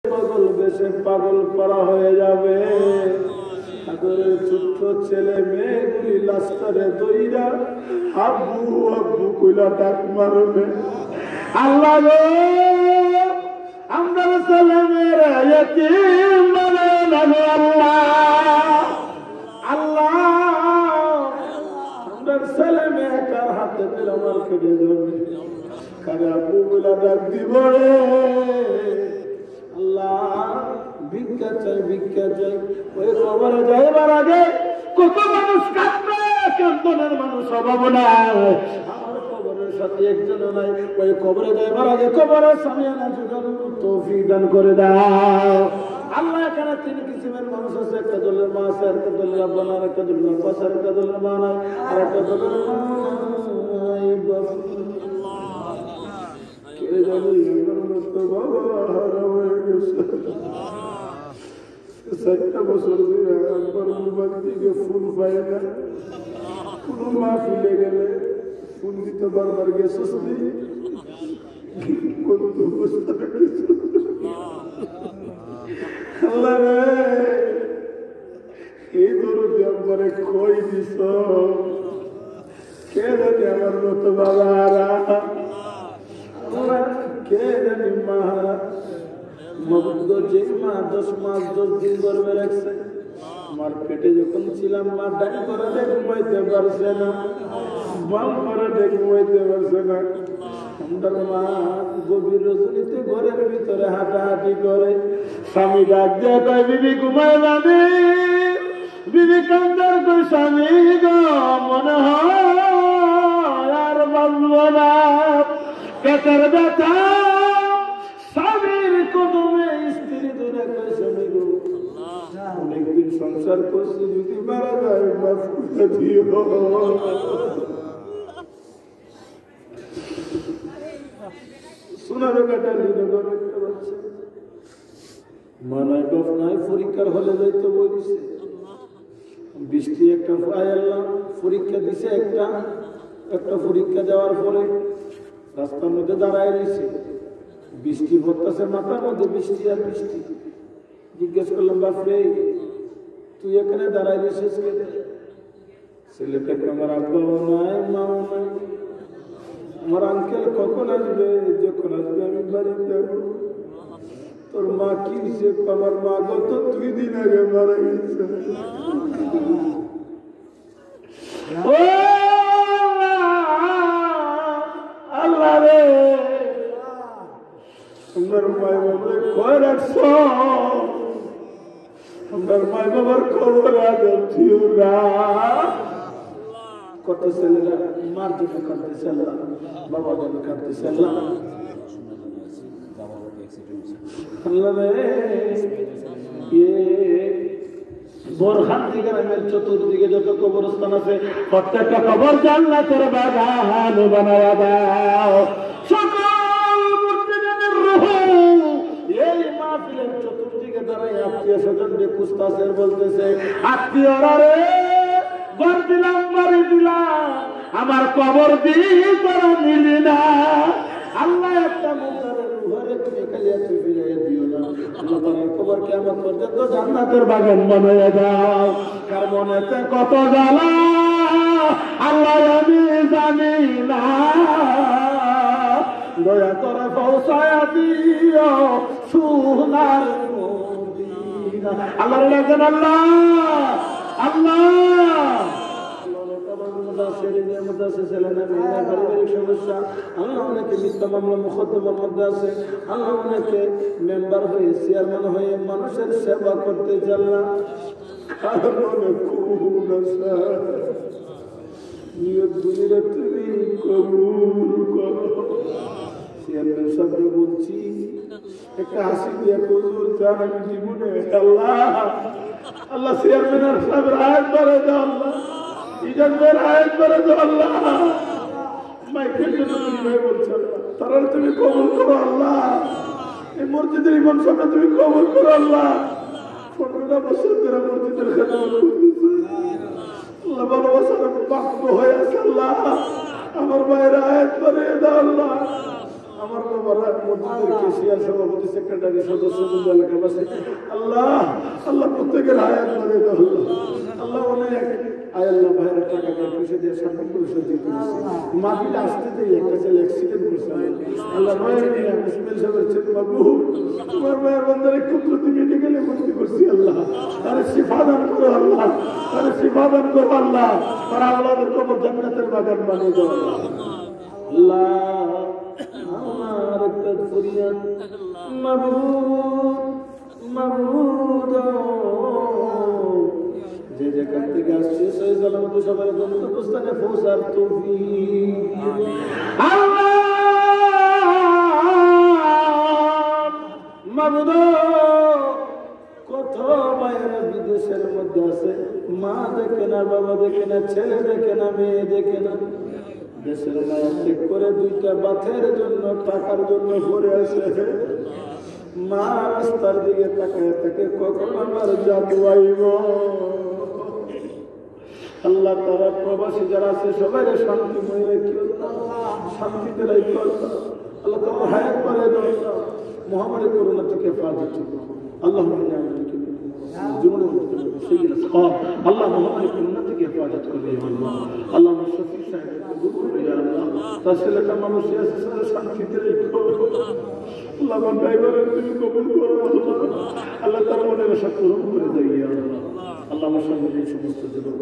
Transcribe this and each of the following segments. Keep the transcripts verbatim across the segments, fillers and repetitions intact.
পাগল বেশে পাগল করা হয়ে যাবে। আদরের ছোট্ট ছেলে মেয়েগুলি লাস্টারে দইরা আব্বু আব্বু কইলা ডাক মারবে। আল্লাহ গো, আমরা ছেলে মেয়েরা ইয়াতীম বানানো আল্লাহ। আল্লাহ, আমরা ছেলে মেয়ে কার হাতে পেলে আমার কেটে যাবে, কারে আব্বু বইলা ডাক দিব রে। আল্লাহ, ভিক্ষা চাই ভিক্ষা চাই। ওই কবরে যাইবার আগে কত মানুষ কাঁদবে, কান্দনের মানুষ অভাব নাই। আমার কবরের সাথে একজন নাই। ওই কবরে যাইবার আগে কবরের সামিয়ানা জোগানোর তৌফিক দান করে দাও আল্লাহ। এখানে তিন কিসিমের মানুষ আছে, একটা দলের মা আছে, একটা দলের আব্বা নাই, একটা দলের আব্বা আছে, একটা দলের মা নাই, আর একটা দলের মা নাই। কে জানি বাবা হারা হয়ে গেছে। চারটা বছর ধরে একবার মোবাইল দিকে ফোন পাই না। কোনো মা ফিলে গেলে ফোন দিতে বারবার গেছে। আল্লাহ রে, এই দরদি একবারে কই দিস। কে জানি আমার মতো বাবা হারা, কে জানি মা হারা। যে মা দশ মাস দশ দিন গর্বে রাখছে, আমার পেটে যখন ছিলাম মা ডাক করে ঘুমাইতে পারছে না, বাম করে ঘুমাইতে পারছে না। আমার মা গভীর রজনীতে ঘরের ভিতরে হাঁটাহাঁটি করে। স্বামী ডাক দিয়ে কয়, বিবি ঘুমায় বাদে। বিবি কান্দার কই, স্বামী গো মনে হয় আর বাঁচবো না। পেটের ব্যথা, স্বামীর কদমে স্ত্রী ধরে কয়, স্বামী গো অনেকদিন সংসার করছি, যদি মারা যায় মাফ করে দিও। সোনার কাটা লিনগর একটা বাচ্চা মানায় বাপ নাই, পরীক্ষার হলে যাইতে বলছে। বৃষ্টি একটা পায় আল্লাহ, পরীক্ষা দিছে একটা একটা পরীক্ষা দেওয়ার পরে রাস্তার মধ্যে দাঁড়ায় রয়েছে। বৃষ্টি পড়তেছে, মাথার মধ্যে বৃষ্টি আর বৃষ্টি। জিজ্ঞেস করলাম, বাপরে তুই এখানে দাঁড়ায় রয়েছিস কেন? ছেলেটাকে, আমার আব্বাও নাই মাও নাই, আমার আঙ্কেল কখন আসবে? যখন আসবে আমি বাড়ি যাব। তোর মা কি হয়েছে? আমার মা গত দুই দিন আগে মারা গেছে। আল্লাহ রে, আমার মায় বাবার কয় রাখছ, আমার মায় বাবার খবর আদর ছিল না। কত ছেলেরা মার জন্য কাঁদতেছে, আল্লাহ বাবার জন্য কাঁদতেছে। আল্লাহ আল্লাহ রে, বোরহানদি গ্রামের চতুর্দিকে যত কবরস্থান আছে, প্রত্যেকটা কবর জান্নাতের বাগান বানায়া দাও। সকল মুর্শিদের রূহ এই মাহফিলের চতুর্দিকে দাঁড়ায় আত্মীয় স্বজনকে কুস্তাসের বলতেছে, আত্মীয়রা রে, ঘর দিলাম বাড়ি দিলাম, আমার কবর দিয়ে তারা নিলি না। আল্লাহ একটা মুদারের ঘরে তুমি কালিয়াতে ফিরিয়ে দিও না। আল্লাহ তার কবর কিয়ামত পর্যন্ত জান্নাতের বাগান বানায়া দাও। কার মনেতে কত জ্বালা আল্লাহ আমি জানি না, দয়া করে পৌঁছায়া দিও সোনার মদিনা। আল্লাহ রাখেন, আল্লাহ আল্লাহ সমস্যা, আল্লাহ অনেকে মিথ্যা মামলা মোকদ্দমার মধ্যে আছে, আল্লাহ অনেকে মেম্বার হয়ে চেয়ারম্যান হয়ে মানুষের সেবা করতে চাল্লা। তুমি কবুল করো। চেয়ারম্যান সাহেব বলছি, একটা হাসি দিয়ে কবুল চান আমি জীবনে। আল্লাহ আল্লাহ চেয়ারম্যানের সাহেব রায় করে দাও, আল্লাহ ইজাজের আয়াত করে দাও আল্লাহ। মাইকেল তুমি বলছো তারা তুমি কবুল করো আল্লাহ। এই মসজিদের ইমাম সাহেব তুমি কবুল করো আল্লাহ। পনেরোটা বছর ধরে মসজিদের খেদমত করতেছে আল্লাহ, ভালোবাসার বাক্য হয়ে আছে আল্লাহ। আমার মায়ের আয়াত করে দাও আল্লাহ। আমার বাবারা মসজিদের কেশিয়ার সভাপতি সেক্রেটারি সদস্য বন্ধু এলাকাবাসী আল্লাহ আল্লাহ প্রত্যেকের হায়াত করে দাও আল্লাহ অনেক আয় আল্লাহ ভাইয়ের টাকা দিয়ে পয়সা দিয়ে সার্থক পরিষদ দিতে মাটিটা আসতে দেই একটা ছেলে অ্যাক্সিডেন্ট করছে আল্লাহ নয় ইসমাইল সাহেবের ছেলে বাবু তোমার ভাইয়ের বন্ধুরে কুদরতি মেডিকেলে ভর্তি করছি আল্লাহ তার শিফা দান করো আল্লাহ তার শিফা দান করো আল্লাহ তার আওলাদের কবর জান্নাতের বাগান বানিয়ে দাও আল্লাহ আমার একটা ফরিয়াদ মাবুদ মাবুদ যে যেখান থেকে আসছে সেই সালামত সবার গন্তব্যস্থানে পৌঁছার তৌফিক আল্লাহ মাবুদ কত মায়েরা বিদেশের মধ্যে আছে মা দেখে না বাবা দেখে না ছেলে দেখে না মেয়ে দেখে না দেশের মায়া ঠিক করে দুইটা বাথের জন্য টাকার জন্য পড়ে আসে মা রাস্তার দিকে তাকায় থাকে কখন আমার জাদু আইব আল্লাহ তারা প্রবাসী যারা আছে সবাই শান্তিময় রেখে শান্তিতে রেখে আল্লাহ তোমার হায়াত করে দাও মহামারী করোনা থেকে হেফাজত আল্লাহ জীবনের আল্লাহ মহামারী করোনা থেকে হেফাজত করবে আল্লাহ শফিক সাহেব কবুল করবে আল্লাহ তার ছেলেটা মানুষ আছে শান্তিতে রেখে আল্লাহ ড্রাইভারের তুমি কবুল করো আল্লাহ তার মনের আশা পূরণ করে দেয় আল্লাহ আল্লাহ আমার সঙ্গে এই সমস্ত যুবক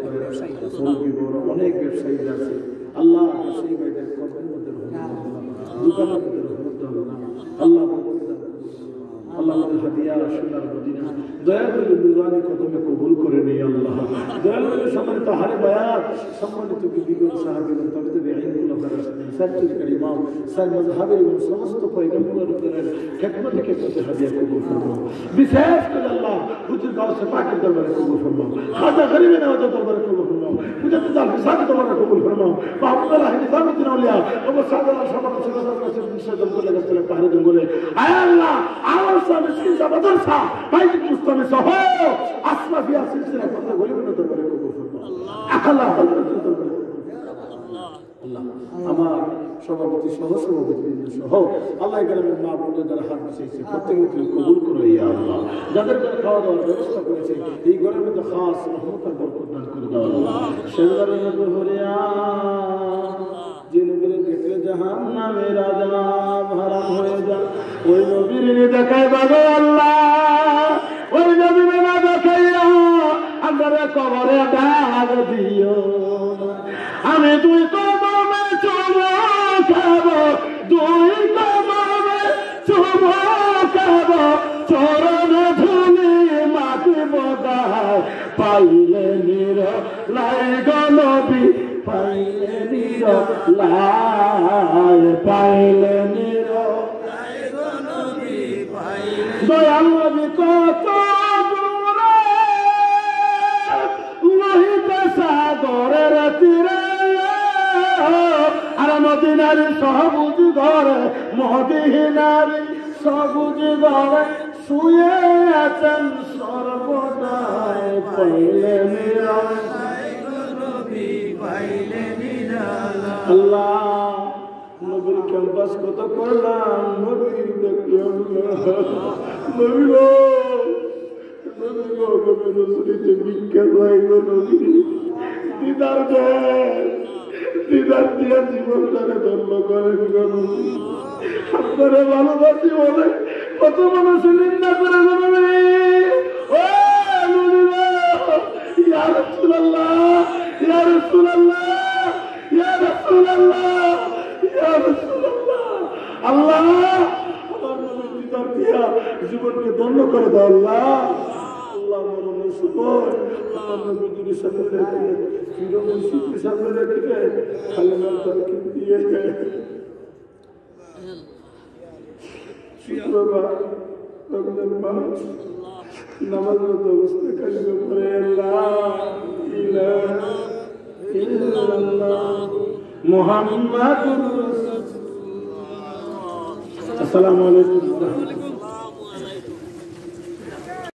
অনেক ব্যবসায়ী আছে আল্লাহ সেই ভাইদের কর্মের মধ্যে দোকানের মধ্যে আল্লাহ আল্লাহ আমাদের হাদিয়া সোনার মদিনা দয়া করে নুরানি কদমে কবুল করে নিই আল্লাহ দয়া করে সম্মানিত হারে বায়াত সম্মানিত বিবিগণ সাহাবীগণ তাদের আইনগুলো করার সার্টিফিকেট ইমাম স্যার মাযহাবের এবং সমস্ত পয়গম্বরের খেদমতে খেদমতে হাদিয়া কবুল ফরমাও বিশেষ করে আল্লাহ হুজুর গাওসে পাকের দরবারে কবুল ফরমাও খাজা গরিবে নওয়াজের দরবারে কবুল ফরমাও মুজাদ্দিদ আল ফিসাদের দরবারে কবুল ফরমাও মাহমুদুল্লাহ নিজামউদ্দিন আউলিয়া ও সাদাত সমাজ সুন্নাত কাছে বিশেষ জঙ্গলে গেছিল পাহাড়ি জঙ্গলে আয় আল্লাহ আমার মিসকিন জামাদার সা বাইত মুস্তামি সহ আসমাফিয়া সিলসিলা কত গরিবে দরবারে কবুল ফরমাও আল্লাহ হযরতের দরবারে আল্লাহ আমার সভাপতি সহ সভাপতি সহ আল্লাহ গ্রামের মা বোনদের যারা হাত বসেছে প্রত্যেকে তুমি কবুল করো ইয়া আল্লাহ যাদের ঘরে খাওয়া দাওয়ার ব্যবস্থা করেছে এই ঘরের মধ্যে খাস রহমত আর বরকত দান করে দাও আল্লাহ সেজদার মধ্যে হরিয়া যে নবীর দেখলে জাহান্নামের আযাব হারাম হয়ে যায় ওই নবীর দেখায় বাবা আল্লাহ ওই নবীর না দেখাইয়া আমার কবরে দাগ দিও আমি তুই কদমে চুমো খাব দুই কদমে চুমো খাব চরণে ধুলি মাটি বদায় পাইলে নির লাই গনবি পাইলে নির লাই পাইলে নির লাই গনবি পাইলে দয়াল নবী কত দূরে লোহিত সাগরের তীরে আর মদিনার সবুজ ঘরে মদিনার সবুজ ঘরে শুয়ে আছেন সর্বদাই পাইলে আল্লাহ নবীর ক্যাম্পাস কত করলাম নবী দেখলাম নবী গো নবী গো নবী রসুলিতে বিখ্যাত হয় গো নবী দিদার দেন দিদার দিয়া জীবনটাকে ধর্ম করেন গো নবী আপনারা ভালোবাসি বলে কত মানুষ নিন্দা করে গো নবী ও নবী গো ইয়া রাসূলুল্লাহ ইয়া রাসূলুল্লাহ ইয়া রাসূলুল্লাহ ইয়া রাসূলুল্লাহ আল্লাহ আমার নবী দিদার দিয়া জীবনকে ধন্য করে দাও আল্লাহ আল্লাহ মরণের সময় আমার নবী যদি সামনে রেখে ফিরোজ সিদ্ধি সামনে রেখে কালেমার তারকে দিয়ে শুক্রবার রমজান মাস নামাজের অবস্থা কালিমা পড়ে লা ইলাহা ইল্লাল্লাহ মুহাম্মাদুর রাসূলুল্লাহ। আসসালামু আলাইকুম।